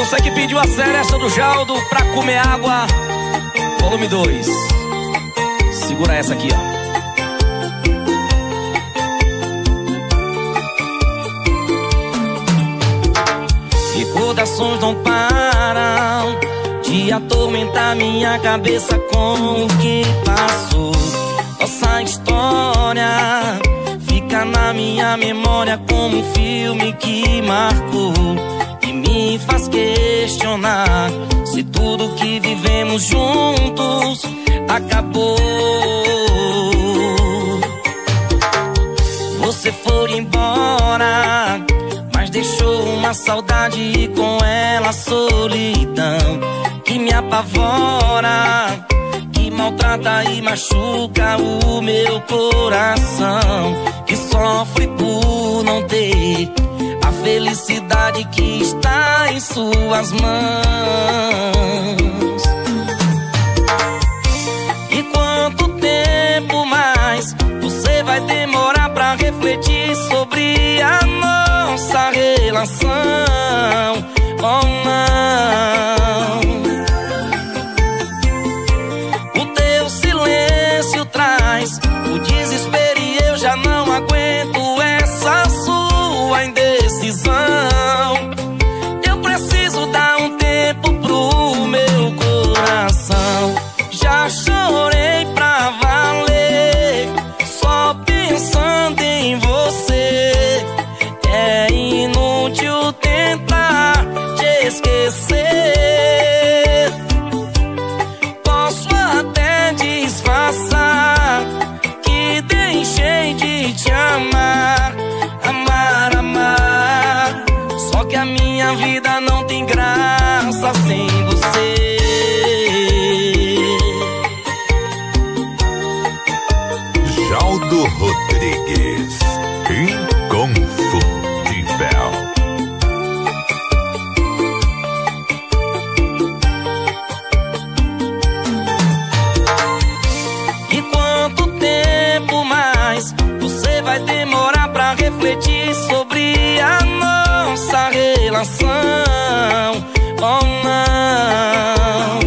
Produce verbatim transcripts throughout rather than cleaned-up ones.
Você que pediu a seresta do Jaldo pra comer água, volume dois. Segura essa aqui, ó. Recordações não param de atormentar minha cabeça com o que passou. Nossa história fica na minha memória como um filme que marcou e me faz questionar se tudo que vivemos juntos acabou. Você foi embora, mas deixou uma saudade e com ela a solidão que me apavora, que maltrata e machuca o meu coração, que sofre por não ter a felicidade que está em suas mãos. E quanto tempo mais você vai demorar pra refletir sobre a nossa relação? Oh não, o teu silêncio traz o desespero e eu já não aguento essa sua indecisão. Eu preciso dar um tempo pro meu coração. Já chorei pra valer, só pensando em você. É inútil tentar te esquecer. Posso até disfarçar que deixei de te amar, amar, amar. Só que a minha vida não tem graça sem você. Jaldo Rodrigues, inconfundível. E quanto tempo mais você vai demorar pra refletir sobre a nossa relação? Oh não,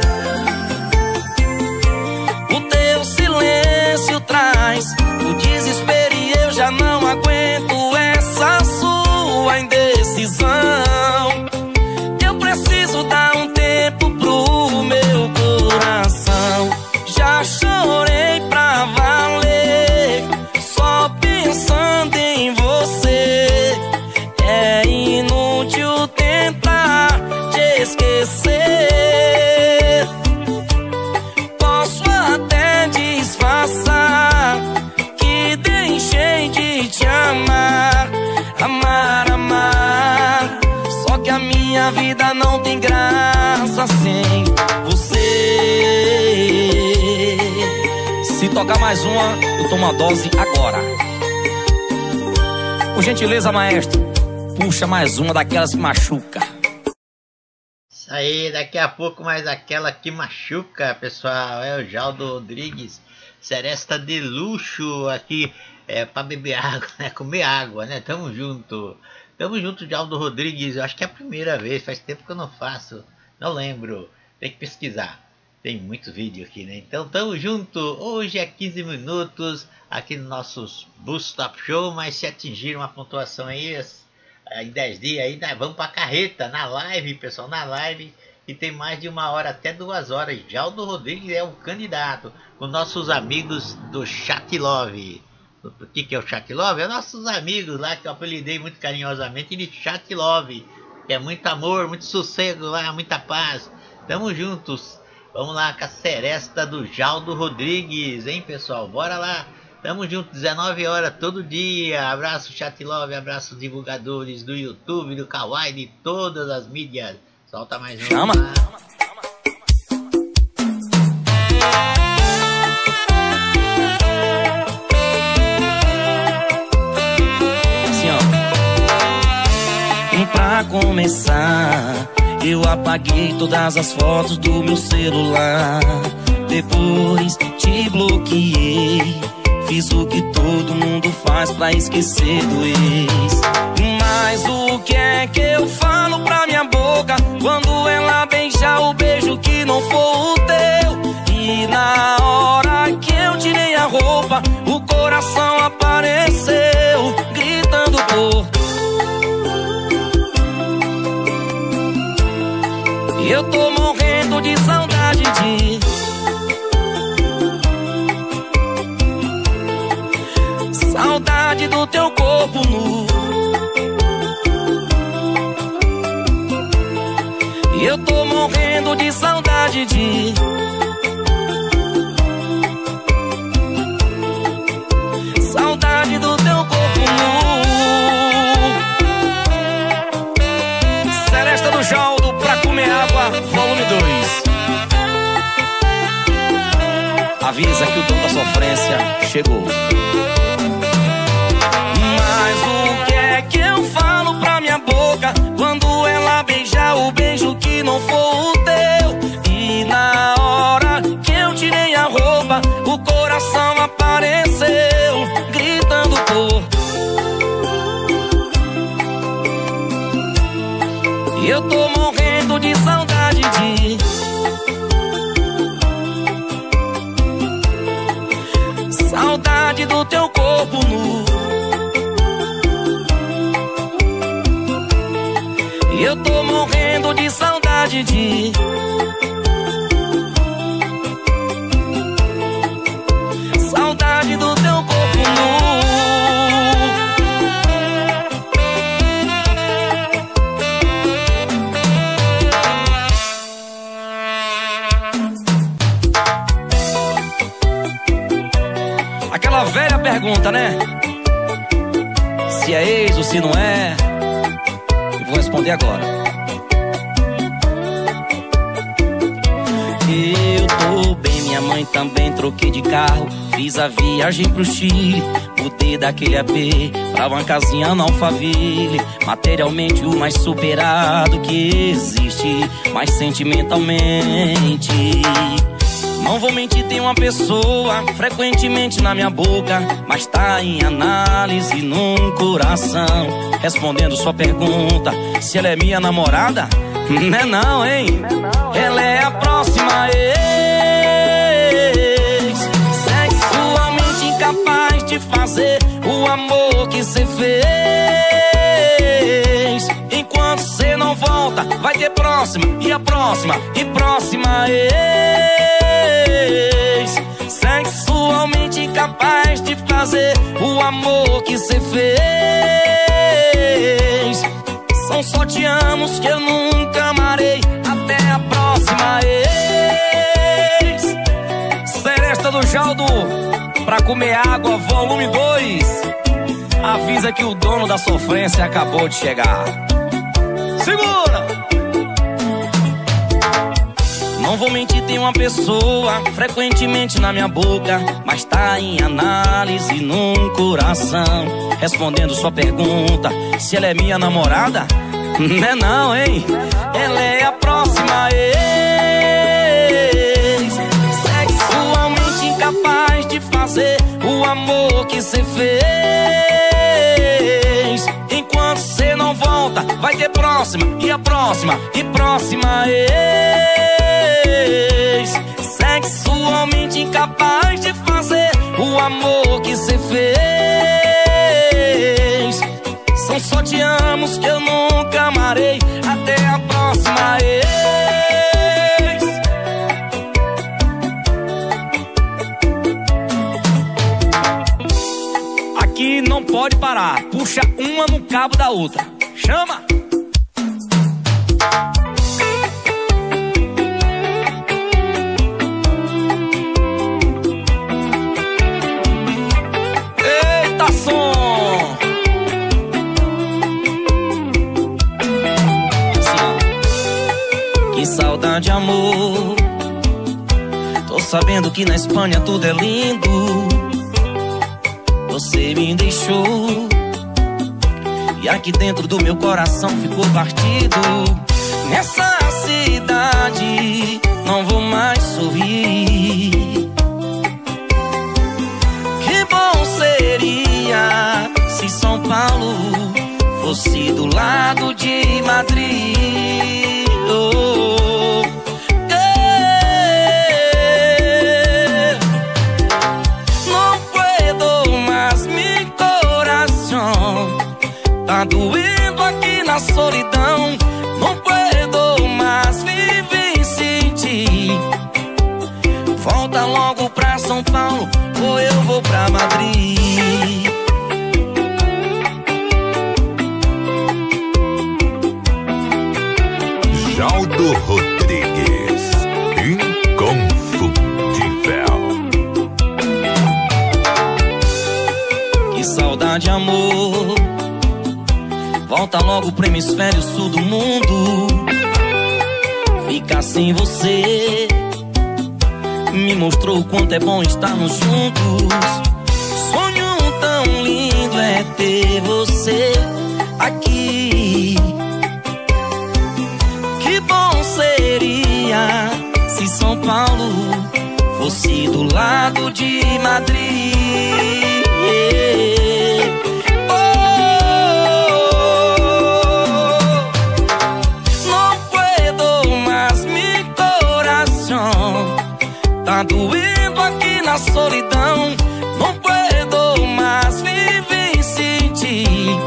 o teu silêncio traz o desespero e eu já não aguento essa sua indecisão. Eu preciso dar um tempo pro meu coração. Já chorei pra valer, só pensando em você. É inútil tentar te esquecer. Posso até disfarçar que deixei de te amar, amar, amar. Só que a minha vida não tem graça sem você. Se tocar mais uma, eu tomo a dose agora. Por gentileza, maestro, puxa mais uma daquelas que machuca. Isso aí, daqui a pouco mais aquela que machuca, pessoal. É o Jaldo Rodrigues, seresta de luxo aqui, é pra beber água, né? Comer água, né? Tamo junto. Tamo junto, Jaldo Rodrigues. Eu acho que é a primeira vez, faz tempo que eu não faço. Não lembro, tem que pesquisar. Tem muitos vídeos aqui, né? Então tamo junto. Hoje é quinze minutos aqui no nosso Boost Top Show, mas se atingir uma pontuação aí em dez dias aí, né? Vamos pra carreta, na live, pessoal, na live. E tem mais de uma hora, até duas horas. Jaldo Rodrigues é o candidato, com nossos amigos do Chat Love. O que que é o Chat Love? É nossos amigos lá, que eu apelidei muito carinhosamente de Chat Love. Que é muito amor, muito sossego lá, muita paz. Tamo juntos. Vamos lá com a seresta do Jaldo Rodrigues, hein, pessoal? Bora lá. Tamo junto, dezenove horas todo dia. Abraço, Chat Love, abraço divulgadores do YouTube, do Kawaii, de todas as mídias. Solta mais um. Chama. Lá. Assim, ó. E pra começar, eu apaguei todas as fotos do meu celular. Depois te bloqueei. Fiz o que todo mundo faz pra esquecer do ex. Mas o que é que eu falo pra minha boca Eu tô morrendo de saudade de saudade do teu corpo nu. Seresta do Jaldo, Pra Comer Água, volume dois. Avisa que o dom da sofrência chegou. Mas o que é que eu falo pra minha boca quando ela beijar o beijo que não for o teu? E na hora que eu tirei a roupa, o coração apareceu gritando por. E eu tô morrendo de saudade de saudade do teu corpo nu. E eu tô morrendo de saudade de saudade do teu corpo nu. Aquela velha pergunta, né? Se é ex ou se não é. Eu vou responder agora. Eu tô bem, minha mãe também, troquei de carro. Fiz a viagem pro Chile, mudei daquele A P pra uma casinha na Alphaville. Materialmente o mais superado que existe, mas sentimentalmente não vou mentir, tem uma pessoa frequentemente na minha boca, mas tá em análise num coração. Respondendo sua pergunta, se ela é minha namorada? Não é não, hein? Ela é a próxima ex, sexualmente incapaz de fazer o amor que cê fez. Enquanto cê não volta, vai ter próxima, e a próxima, e próxima ex, sexualmente incapaz de fazer o amor que cê fez. São só te amos que eu nunca amarei. Até a próxima ex. Seresta do Jaldo, Pra Comer Água, volume dois. Avisa que o dono da sofrência acabou de chegar. Segura! Não vou mentir, tem uma pessoa frequentemente na minha boca, mas tá em análise num coração. Respondendo sua pergunta, se ela é minha namorada? Não é não, hein? Ela é a próxima ex, sexualmente incapaz de fazer o amor que cê fez. Enquanto cê não volta, vai ter próxima, e a próxima, e próxima ex, sexualmente incapaz de fazer o amor que cê fez. São só te amos que eu nunca amarei. Até a próxima ex. Aqui não pode parar, puxa uma no cabo da outra. Chama! Eita som! Que saudade, amor. Tô sabendo que na Espanha tudo é lindo. Você me deixou e aqui dentro do meu coração ficou partido. Nessa cidade não vou mais sorrir. Que bom seria se São Paulo fosse do lado de Madrid. Oh, eh. No puedo más, mi corazón tá doendo aqui na solidão. Não puedo mais viver sem ti. Volta logo pra São Paulo ou eu vou pra Madrid. Jaldo Rodrigues, inconfundível. Que saudade, amor. Volta logo pro hemisfério sul do mundo. Ficar sem você me mostrou o quanto é bom estarmos juntos. Sonho tão lindo é ter você aqui. Que bom seria se São Paulo fosse do lado de Madrid. Oh, não puedo más, mi coração tá doendo aqui na solidão. Não puedo mais viver sem ti.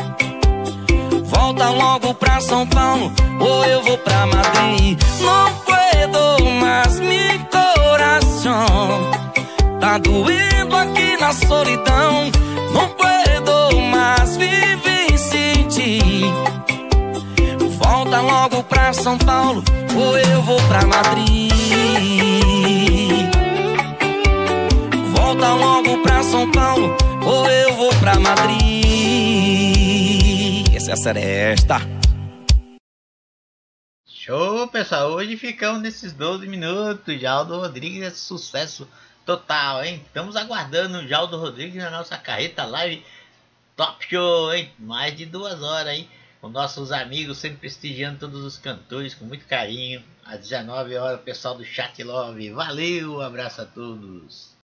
Volta logo pra São Paulo ou eu vou pra Madrid. Não puedo mais, mi coração tá doendo aqui na solidão. Não puedo mais viver sem ti. Volta logo pra São Paulo ou eu vou pra Madrid. Volta logo pra São Paulo ou eu vou pra Madrid. Essa é a seresta. Show, pessoal. Hoje ficamos nesses doze minutos. Jaldo Rodrigues é sucesso total, hein? Estamos aguardando o Jaldo Rodrigues na nossa carreta live Top Show, hein? Mais de duas horas, hein? Com nossos amigos, sempre prestigiando todos os cantores com muito carinho. Às dezenove horas, o pessoal do Chat Love. Valeu, um abraço a todos.